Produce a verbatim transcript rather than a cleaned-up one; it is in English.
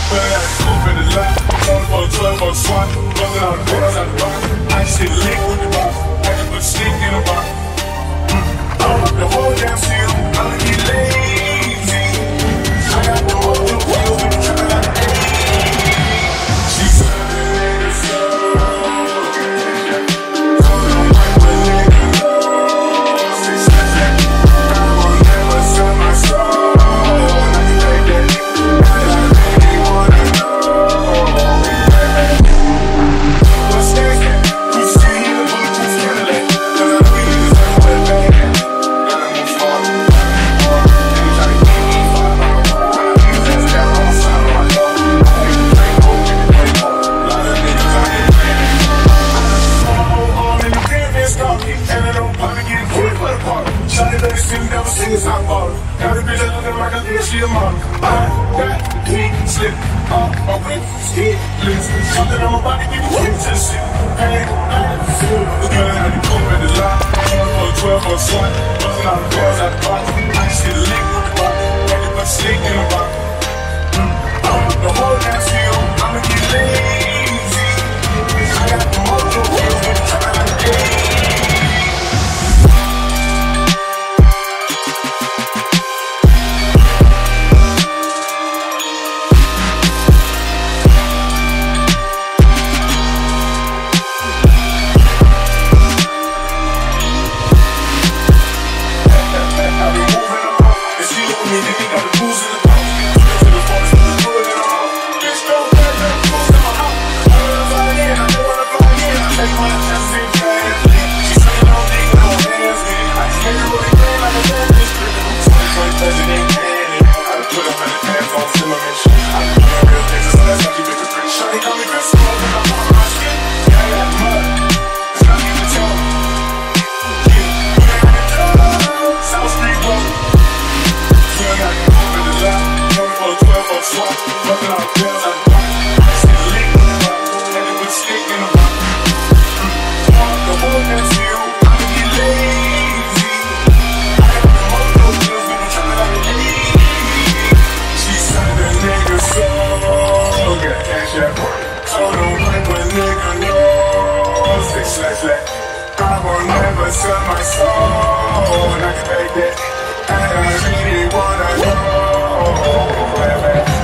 But I got a coupe in the lot, going for a twelve for a swat, buzzing all the boys out the box. I just hit a lick with the box, I just put a stick in the box. Mm. The whole damn seal, I'ma get lazy. I got the whole new wheels, but you tripping like an eighty. She said the nigga so. She a model. I got the key slip off my whip, ski list. Something on my body, give me kids to see. Hey, I feel the girl had the coupe in the lot. Going for a twelve for a swat, buzzing all the girls out the box. I just hit a lick with the box, had to put a stick in the box. Mm. The whole damn seal, I'ma get lazy. I got the mojo wheels, but you trying like a eighty. I will never sell my soul. I can make it, and I really wanna know.